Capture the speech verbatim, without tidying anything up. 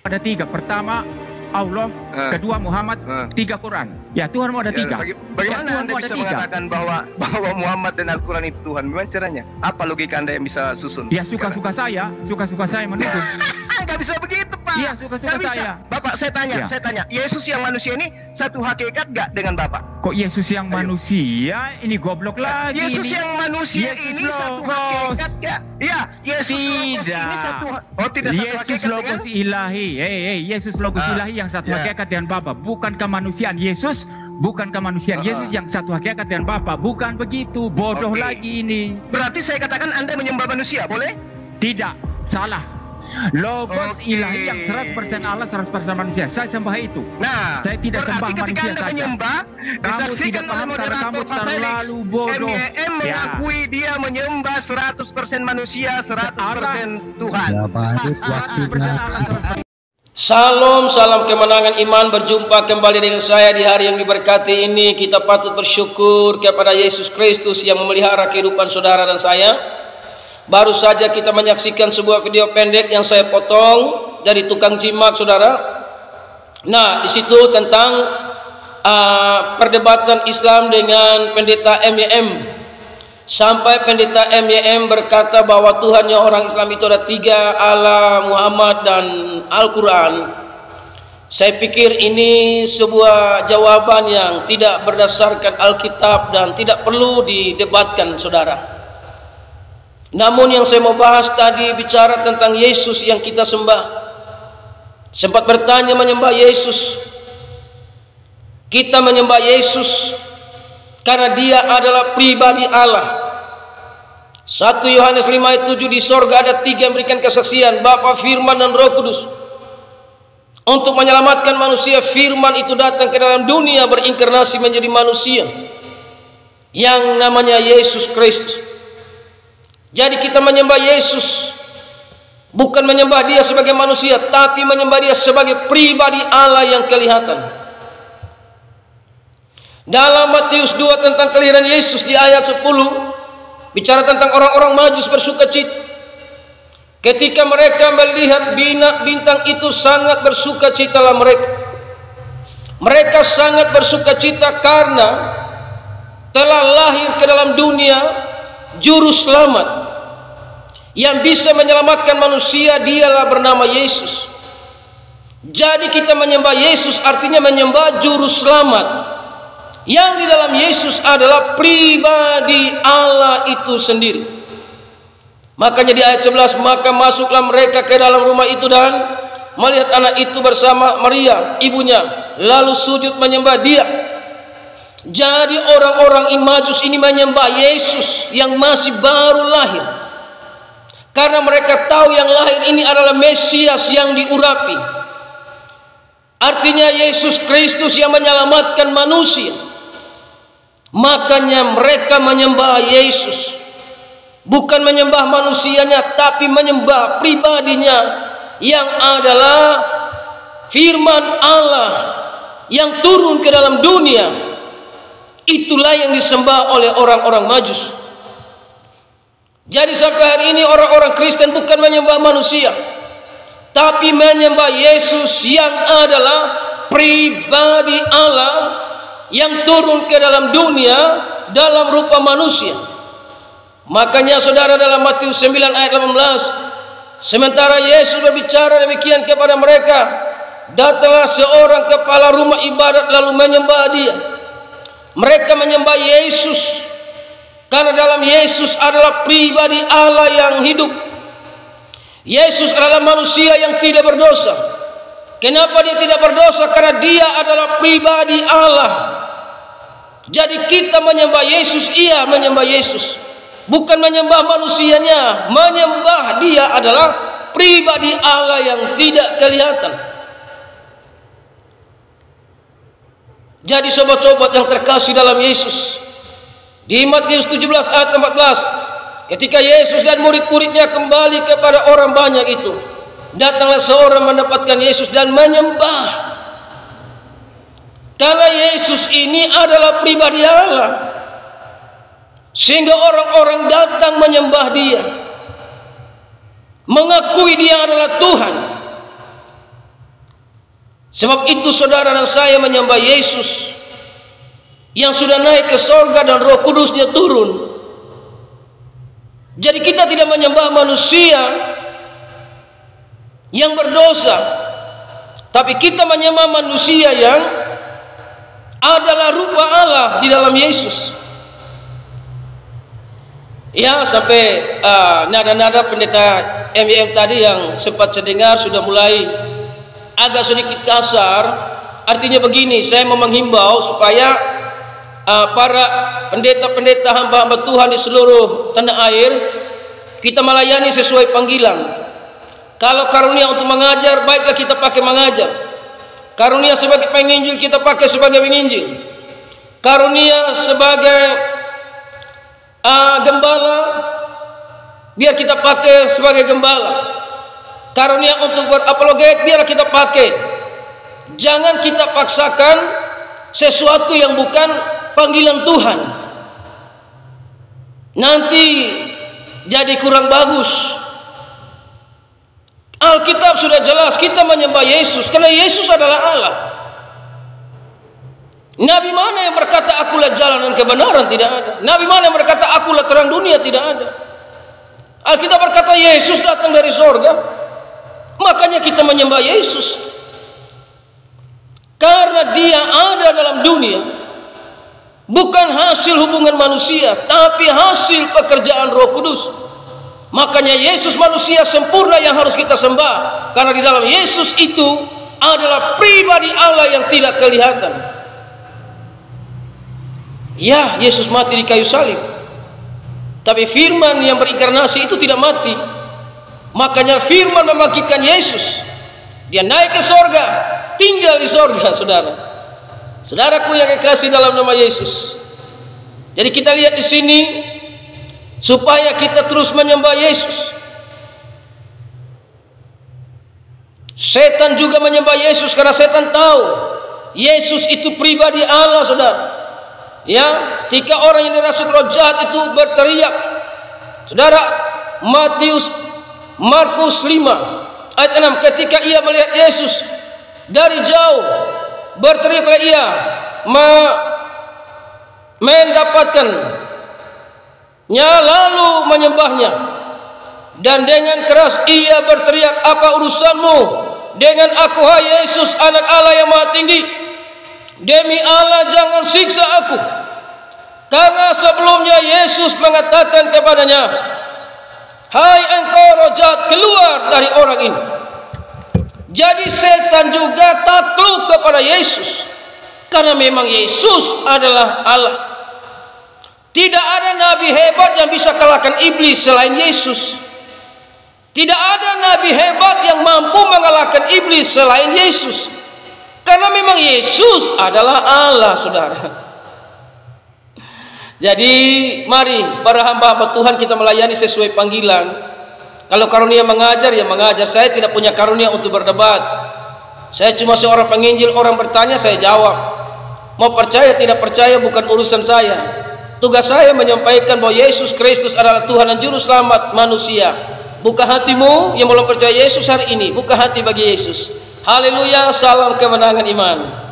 Ada tiga. Pertama Allah, uh, kedua Muhammad, uh, tiga Quran. Ya, Tuhan mau ada ya, tiga. Baga bagaimana ya, Anda bisa mengatakan bahwa bahwa Muhammad dan Al-Quran itu Tuhan? Bagaimana caranya? Apa logika Anda yang bisa susun? Ya, suka-suka saya, suka-suka saya menuduh. Nggak bisa begitu, Pak. Iya, suka-suka saya. Bapak, saya tanya, ya. saya tanya, Yesus yang manusia ini satu hakikat nggak dengan Bapak? Kok Yesus yang Ayo. manusia? Ini goblok lagi. Yesus ini. yang manusia Yesus ini logos. satu hakikat nggak? Iya, Yesus logos ini satu. Oh, tidak Yesus satu hakikat logos dengan? ilahi. Hei, hey, Yesus logos ah, ilahi yang satu yeah. hakikat dengan Bapa. Bukan kemanusiaan Yesus, bukan kemanusiaan uh -huh. Yesus yang satu hakikat dengan Bapa. Bukan begitu. Bodoh okay. lagi ini. Berarti saya katakan Anda menyembah manusia, boleh? Tidak, salah. Logos okay. ilahi yang seratus persen Allah, seratus persen manusia. Saya sembah itu. Nah, saya tidak sembah manusia Anda saja. Menyembah, disaksikan oleh moderator Pak Felix, bodoh. M Y M mengakui ya. dia menyembah seratus persen manusia, seratus persen Tuhan. Salam, salam kemenangan iman. Berjumpa kembali dengan saya di hari yang diberkati ini. Kita patut bersyukur kepada Yesus Kristus yang memelihara kehidupan saudara dan saya. Baru saja kita menyaksikan sebuah video pendek yang saya potong dari tukang jimat, saudara. Nah, di situ tentang uh, perdebatan Islam dengan pendeta M Y M. Sampai pendeta M Y M berkata bahwa Tuhannya orang Islam itu ada tiga, Allah, Muhammad, dan Al-Quran. Saya pikir ini sebuah jawaban yang tidak berdasarkan Alkitab dan tidak perlu didebatkan, saudara. Namun yang saya mau bahas tadi bicara tentang Yesus yang kita sembah. Sempat bertanya menyembah Yesus. Kita menyembah Yesus karena dia adalah pribadi Allah. satu Yohanes lima ayat tujuh, di sorga ada tiga yang memberikan kesaksian, Bapa, Firman, dan Roh Kudus. Untuk menyelamatkan manusia, Firman itu datang ke dalam dunia berinkarnasi menjadi manusia yang namanya Yesus Kristus. Jadi kita menyembah Yesus bukan menyembah dia sebagai manusia, tapi menyembah dia sebagai pribadi Allah yang kelihatan. Dalam Matius dua tentang kelahiran Yesus di ayat sepuluh bicara tentang orang-orang Majus bersukacita. Ketika mereka melihat bintang itu, sangat bersukacitalah mereka. Mereka sangat bersukacita karena telah lahir ke dalam dunia juru selamat yang bisa menyelamatkan manusia, dialah bernama Yesus. Jadi kita menyembah Yesus artinya menyembah juru selamat yang di dalam Yesus adalah pribadi Allah itu sendiri. Makanya di ayat sebelas, maka masuklah mereka ke dalam rumah itu dan melihat anak itu bersama Maria ibunya, lalu sujud menyembah dia. Jadi orang-orang Majus ini menyembah Yesus yang masih baru lahir, karena mereka tahu yang lahir ini adalah Mesias yang diurapi. Artinya Yesus Kristus yang menyelamatkan manusia. Makanya mereka menyembah Yesus, bukan menyembah manusianya, tapi menyembah pribadinya yang adalah firman Allah yang turun ke dalam dunia. Itulah yang disembah oleh orang-orang Majus. Jadi sampai hari ini orang-orang Kristen bukan menyembah manusia, tapi menyembah Yesus yang adalah pribadi Allah yang turun ke dalam dunia dalam rupa manusia. Makanya saudara, dalam Matius sembilan ayat delapan belas, sementara Yesus berbicara demikian kepada mereka, datanglah seorang kepala rumah ibadat lalu menyembah dia. Mereka menyembah Yesus karena dalam Yesus adalah pribadi Allah yang hidup. Yesus adalah manusia yang tidak berdosa. Kenapa dia tidak berdosa? Karena dia adalah pribadi Allah. Jadi kita menyembah Yesus, iya menyembah Yesus, bukan menyembah manusianya. Menyembah dia adalah pribadi Allah yang tidak kelihatan. Jadi sobat-sobat yang terkasih dalam Yesus, di Matius tujuh belas ayat empat belas, ketika Yesus dan murid-muridnya kembali kepada orang banyak itu, datanglah seorang mendapatkan Yesus dan menyembah. Karena Yesus ini adalah pribadi Allah, sehingga orang-orang datang menyembah dia, mengakui dia adalah Tuhan. Sebab itu saudara dan saya menyembah Yesus yang sudah naik ke sorga dan Roh Kudusnya turun. Jadi kita tidak menyembah manusia yang berdosa, tapi kita menyembah manusia yang adalah rupa Allah di dalam Yesus. Ya, sampai uh, nada-nada pendeta M I M tadi yang sempat saya dengar sudah mulai agak sedikit kasar. Artinya begini, saya mau menghimbau supaya uh, para pendeta-pendeta hamba-hamba Tuhan di seluruh tanah air, kita melayani sesuai panggilan. Kalau karunia untuk mengajar, baiklah kita pakai mengajar. Karunia sebagai penginjil, kita pakai sebagai penginjil. Karunia sebagai uh, gembala, biar kita pakai sebagai gembala. Karunia untuk berapologet, biarlah kita pakai. Jangan kita paksakan sesuatu yang bukan panggilan Tuhan. Nanti jadi kurang bagus. Alkitab sudah jelas, kita menyembah Yesus karena Yesus adalah Allah. Nabi mana yang berkata akulah jalan dan kebenaran? Tidak ada. Nabi mana yang berkata akulah terang dunia? Tidak ada. Alkitab berkata Yesus datang dari sorga, makanya kita menyembah Yesus karena Dia ada dalam dunia, bukan hasil hubungan manusia, tapi hasil pekerjaan Roh Kudus. Makanya Yesus manusia sempurna yang harus kita sembah, karena di dalam Yesus itu adalah pribadi Allah yang tidak kelihatan. Ya, Yesus mati di kayu salib, tapi firman yang berinkarnasi itu tidak mati. Makanya firman membangkitkan Yesus. Dia naik ke sorga, tinggal di sorga, saudara. Saudaraku yang kekasih dalam nama Yesus. Jadi kita lihat di sini, supaya kita terus menyembah Yesus. Setan juga menyembah Yesus karena setan tahu Yesus itu pribadi Allah, saudara. Ya, ketika orang yang dirasuk roh jahat itu berteriak, saudara, Matius Markus lima ayat enam, ketika ia melihat Yesus dari jauh, berteriaklah ia mendapatkan nya lalu menyembahnya, dan dengan keras ia berteriak, apa urusanmu dengan aku, hai Yesus, anak Allah yang maha tinggi? Demi Allah jangan siksa aku. Karena sebelumnya Yesus mengatakan kepadanya, hai engkau roh jahat, keluar dari orang ini. Jadi setan juga takluk kepada Yesus karena memang Yesus adalah Allah. Tidak ada nabi hebat yang bisa kalahkan iblis selain Yesus. Tidak ada nabi hebat yang mampu mengalahkan iblis selain Yesus. Karena memang Yesus adalah Allah, saudara. Jadi mari para hamba-hamba Tuhan kita melayani sesuai panggilan. Kalau karunia mengajar, ya mengajar. Saya tidak punya karunia untuk berdebat. Saya cuma seorang penginjil, orang bertanya saya jawab. Mau percaya tidak percaya bukan urusan saya. Tugas saya menyampaikan bahwa Yesus Kristus adalah Tuhan dan Juru Selamat manusia. Buka hatimu yang belum percaya Yesus hari ini. Buka hati bagi Yesus. Haleluya, salam kemenangan iman.